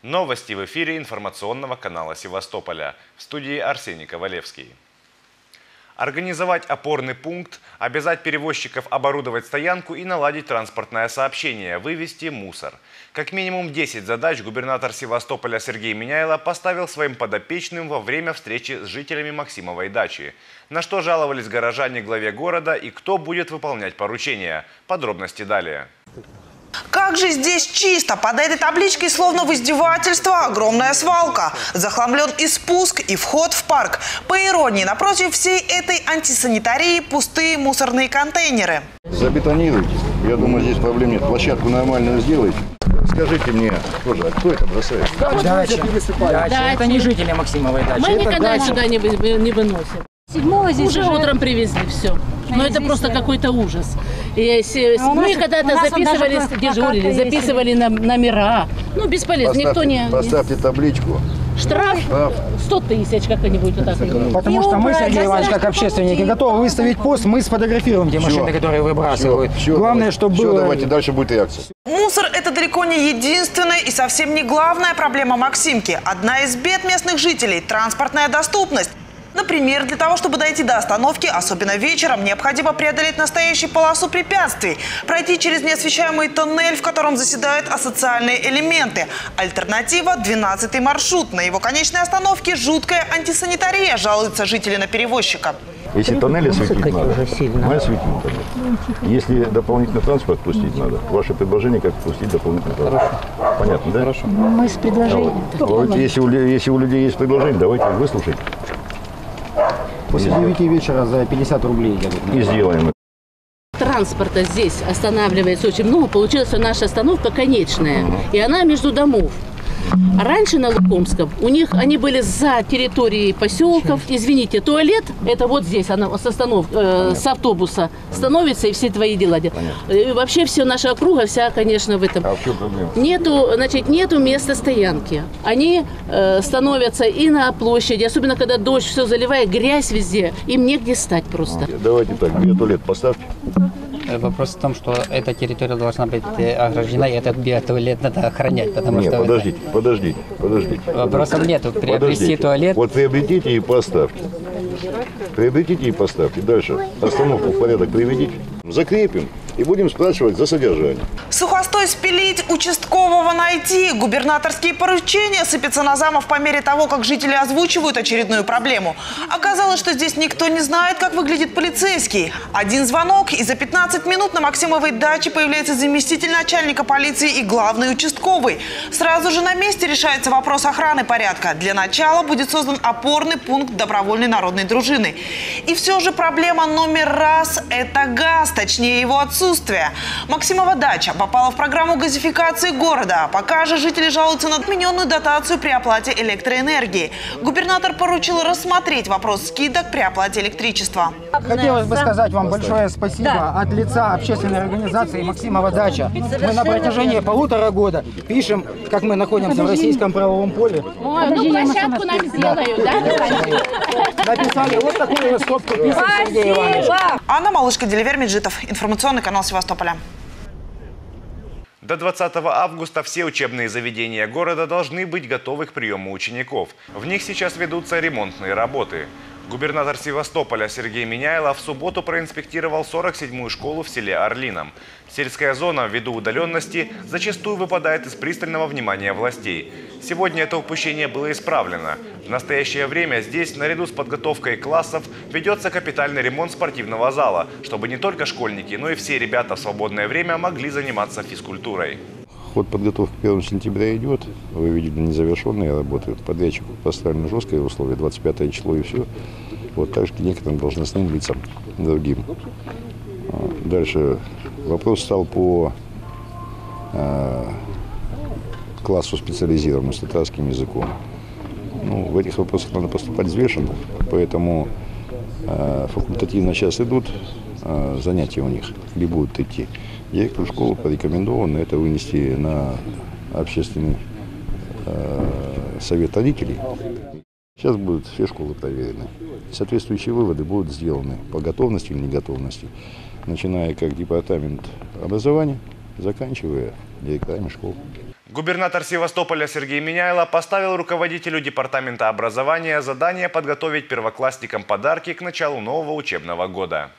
Новости в эфире информационного канала Севастополя. В студии Арсений Ковалевский. Организовать опорный пункт, обязать перевозчиков оборудовать стоянку и наладить транспортное сообщение, вывести мусор. Как минимум 10 задач губернатор Севастополя Сергей Миняйло поставил своим подопечным во время встречи с жителями Максимовой дачи. На что жаловались горожане главе города и кто будет выполнять поручения. Подробности далее. Как же здесь чисто! Под этой табличкой словно в издевательство огромная свалка. Захламлен и спуск, и вход в парк. По иронии, напротив всей этой антисанитарии пустые мусорные контейнеры. Забетонируйте. Я думаю, здесь проблем нет. Площадку нормальную сделайте. Скажите мне, тоже, а кто это бросает? Дача. Это не жители Максимовой дачи. Мы никогда сюда не выносим. Уже утром привезли все. Но это просто какой-то ужас. Мы когда-то записывали номера. Ну, бесполезно. Никто не... Поставьте табличку. Штраф 100 тысяч как-нибудь. Вот потому что мы, Сергей Иванович, как общественники, готовы выставить пост, мы сфотографируем те машины, которые выбрасывают. Главное, чтобы было... Давайте, дальше будет реакция. Мусор – это далеко не единственная и совсем не главная проблема Максимки. Одна из бед местных жителей – транспортная доступность. Например, для того, чтобы дойти до остановки, особенно вечером, необходимо преодолеть настоящую полосу препятствий, пройти через неосвещаемый тоннель, в котором заседают асоциальные элементы. Альтернатива – 12-й маршрут. На его конечной остановке жуткая антисанитария, жалуются жители на перевозчика. Если тоннели осветить надо, мы осветим тоннель. Если дополнительный транспорт пустить надо, ваше предложение, как пустить дополнительный транспорт. Понятно, да? Хорошо. Мы с предложением. Вот, если у людей есть предложение, давайте выслушать. После 9 вечера за 50 рублей. И сделаем это. Транспорта здесь останавливается очень много. Получилась наша остановка конечная. И она между домов. А раньше на Лукомском они были за территорией поселков. Извините, туалет это вот здесь, она с автобуса становится и все твои дела. И вообще все наша округа вся, конечно, в этом. А в чем проблема? Нету места стоянки. Они становятся и на площади, особенно когда дождь все заливает, грязь везде, им негде стать просто. Давайте так, биотуалет поставьте. Вопрос в том, что эта территория должна быть ограждена, и этот биотуалет надо охранять. Нет, подождите. Вопросов нету. Приобрести туалет. Вот приобретите и поставьте. Дальше остановку в порядок приведите. Закрепим и будем спрашивать за содержание. Сухостой спилить, участкового найти. Губернаторские поручения сыпятся на замов по мере того, как жители озвучивают очередную проблему. Оказалось, что здесь никто не знает, как выглядит полицейский. Один звонок, и за 15 минут на Максимовой даче появляется заместитель начальника полиции и главный участковый. Сразу же на месте решается вопрос охраны порядка. Для начала будет создан опорный пункт добровольной народной дружины. И все же проблема номер раз – это газ, точнее его отсутствие. Максимова дача попала в программу газификации города. Пока же жители жалуются на отмененную дотацию при оплате электроэнергии. Губернатор поручил рассмотреть вопрос скидок при оплате электричества. Хотелось бы сказать вам большое спасибо от лица общественной организации «Максимова дача». Мы на протяжении 1,5 года пишем, как мы находимся в российском правовом поле. Площадку нам сделают, да? Написали вот такую стопку писем, Сергей Иванович. Анна Малышка, Деливер Меджитов, информационный канал Севастополя. До 20 августа все учебные заведения города должны быть готовы к приему учеников. В них сейчас ведутся ремонтные работы. Губернатор Севастополя Сергей Миняйло в субботу проинспектировал 47-ю школу в селе Орлином. Сельская зона ввиду удаленности зачастую выпадает из пристального внимания властей. Сегодня это упущение было исправлено. В настоящее время здесь, наряду с подготовкой классов, ведется капитальный ремонт спортивного зала, чтобы не только школьники, но и все ребята в свободное время могли заниматься физкультурой. Ход подготовки к 1 сентября идет. Вы видели незавершенные работы. Подрядчику поставлены жесткие условия, 25 число и все. Вот так же к некоторым должностным лицам, другим. Дальше вопрос стал по классу специализированным, с татарским языком. Ну, в этих вопросах надо поступать взвешенно, поэтому факультативно сейчас идут занятия у них, или будут идти. Директору школы порекомендовано это вынести на общественный совет родителей. Сейчас будут все школы проверены. Соответствующие выводы будут сделаны по готовности или неготовности, начиная как департамент образования, заканчивая директорами школ. Губернатор Севастополя Сергей Миняйло поставил руководителю департамента образования задание подготовить первоклассникам подарки к началу нового учебного года.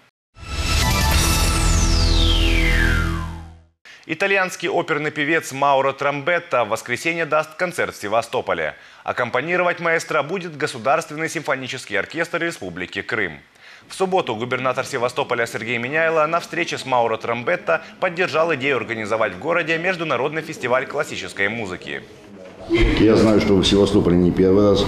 Итальянский оперный певец Мауро Трамбетта в воскресенье даст концерт в Севастополе. Аккомпанировать маэстро будет Государственный симфонический оркестр Республики Крым. В субботу губернатор Севастополя Сергей Миняйло на встрече с Мауро Трамбетта поддержал идею организовать в городе международный фестиваль классической музыки. Я знаю, что вы в Севастополе не первый раз.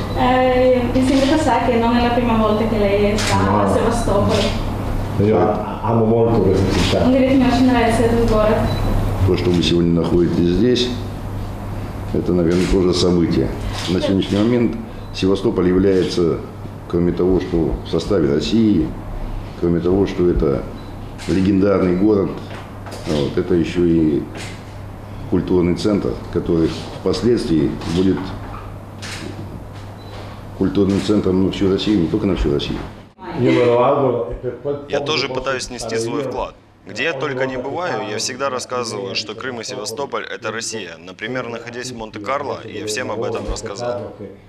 То, что вы сегодня находитесь здесь, это, наверное, тоже событие. На сегодняшний момент Севастополь является, кроме того, что в составе России, кроме того, что это легендарный город, вот, это еще и культурный центр, который впоследствии будет культурным центром на всю Россию, не только на всю Россию. Я тоже пытаюсь внести свой вклад. Где я только не бываю, я всегда рассказываю, что Крым и Севастополь – это Россия. Например, находясь в Монте-Карло, я всем об этом рассказал.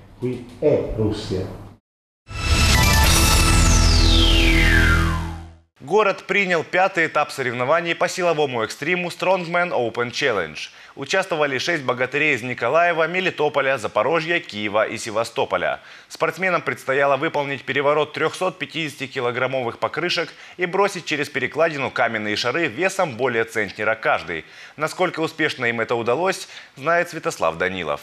Город принял 5-й этап соревнований по силовому экстриму Strongman Open Challenge. Участвовали 6 богатырей из Николаева, Мелитополя, Запорожья, Киева и Севастополя. Спортсменам предстояло выполнить переворот 350-килограммовых покрышек и бросить через перекладину каменные шары весом более центнера каждый. Насколько успешно им это удалось, знает Святослав Данилов.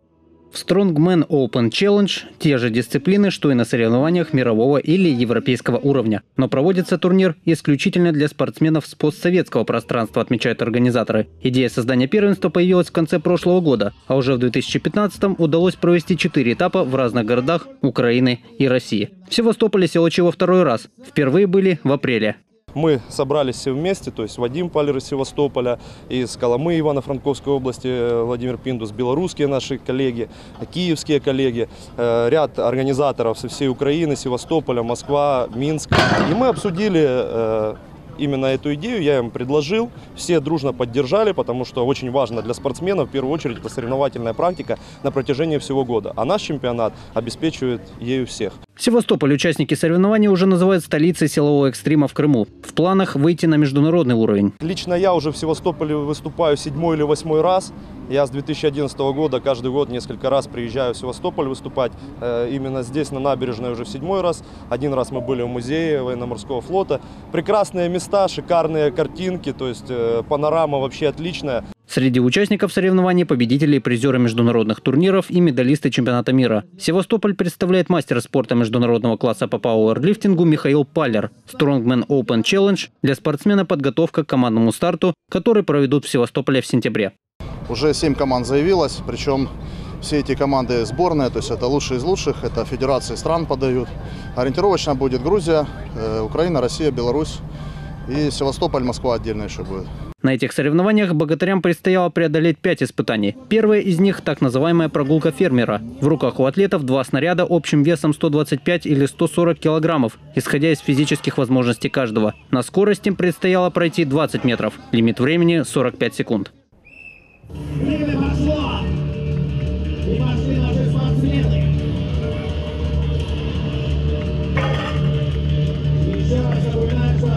В Strongman Open Challenge те же дисциплины, что и на соревнованиях мирового или европейского уровня. Но проводится турнир исключительно для спортсменов с постсоветского пространства, отмечают организаторы. Идея создания первенства появилась в конце прошлого года, а уже в 2015-м удалось провести 4 этапа в разных городах Украины и России. В Севастополе Силачи во второй раз. Впервые были в апреле. Мы собрались все вместе, то есть Вадим Палер из Севастополя, из Коломы Ивано-Франковской области Владимир Пиндус, белорусские наши коллеги, киевские коллеги, ряд организаторов со всей Украины, Севастополя, Москва, Минск. И мы обсудили именно эту идею, я им предложил, все дружно поддержали, потому что очень важно для спортсменов, в первую очередь, это соревновательная практика на протяжении всего года. А наш чемпионат обеспечивает ею всех. Севастополь участники соревнований уже называют столицей силового экстрима в Крыму. В планах выйти на международный уровень. Лично я уже в Севастополе выступаю 7-й или 8-й раз. Я с 2011 года каждый год несколько раз приезжаю в Севастополь выступать. Именно здесь, на набережной, уже в 7-й раз. Один раз мы были в музее военно-морского флота. Прекрасные места, шикарные картинки, то есть панорама вообще отличная. Среди участников соревнований победители и призеры международных турниров и медалисты чемпионата мира. Севастополь представляет мастера спорта международного класса по пауэрлифтингу Михаил Палер. Strongman Open Challenge для спортсмена подготовка к командному старту, который проведут в Севастополе в сентябре. Уже 7 команд заявилось, причем все эти команды сборные, то есть это лучшие из лучших, это федерации стран подают. Ориентировочно будет Грузия, Украина, Россия, Беларусь и Севастополь, Москва отдельно еще будет. На этих соревнованиях богатырям предстояло преодолеть 5 испытаний. Первое из них – так называемая прогулка фермера. В руках у атлетов 2 снаряда общим весом 125 или 140 килограммов, исходя из физических возможностей каждого. На скорость им предстояло пройти 20 метров. Лимит времени – 45 секунд. Время пошло! И пошли наши спортсмены! Еще раз напоминаю, что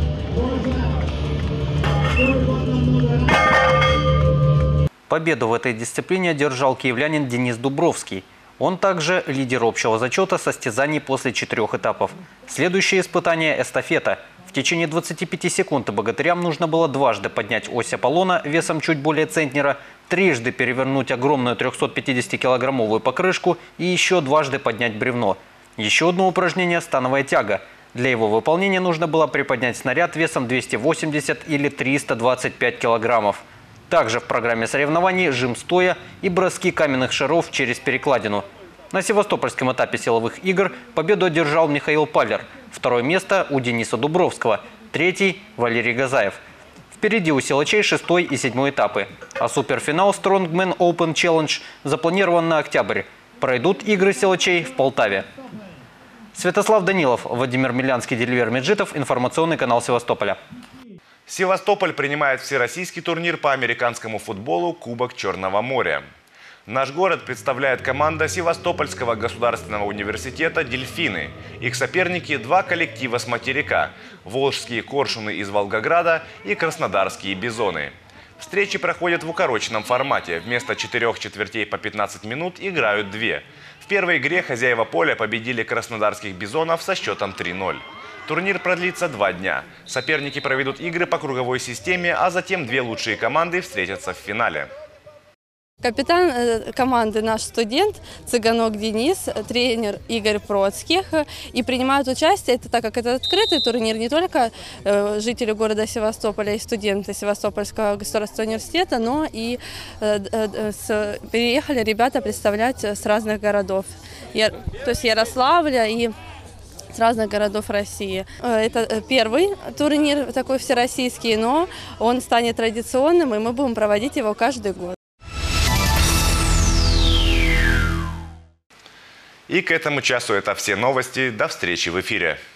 победу в этой дисциплине одержал киевлянин Денис Дубровский. Он также лидер общего зачета состязаний после 4 этапов. Следующее испытание – эстафета. В течение 25 секунд богатырям нужно было дважды поднять ось Аполлона весом чуть более центнера, трижды перевернуть огромную 350-килограммовую покрышку и еще дважды поднять бревно. Еще одно упражнение – становая тяга. Для его выполнения нужно было приподнять снаряд весом 280 или 325 килограммов. Также в программе соревнований жим стоя и броски каменных шаров через перекладину. На севастопольском этапе силовых игр победу одержал Михаил Палер. Второе место у Дениса Дубровского. Третий – Валерий Газаев. Впереди у силачей 6-й и 7-й этапы. А суперфинал Strongman Open Challenge запланирован на октябрь. Пройдут игры силачей в Полтаве. Святослав Данилов, Владимир Милянский, Дельвер Меджитов, информационный канал Севастополя. Севастополь принимает всероссийский турнир по американскому футболу «Кубок Черного моря». Наш город представляет команда Севастопольского государственного университета «Дельфины». Их соперники – два коллектива с материка – волжские коршуны из Волгограда и краснодарские бизоны. Встречи проходят в укороченном формате. Вместо 4 четвертей по 15 минут играют 2. В первой игре хозяева поля победили краснодарских бизонов со счетом 3-0. Турнир продлится 2 дня. Соперники проведут игры по круговой системе, а затем 2 лучшие команды встретятся в финале. Капитан команды наш студент Цыганок Денис, тренер Игорь Процких. И принимают участие, так как это открытый турнир, не только жители города Севастополя и студенты Севастопольского государственного университета, но и переехали ребята представлять с разных городов. То есть Ярославля и с разных городов России. Это первый турнир такой всероссийский, но он станет традиционным, и мы будем проводить его каждый год. И к этому часу это все новости. До встречи в эфире.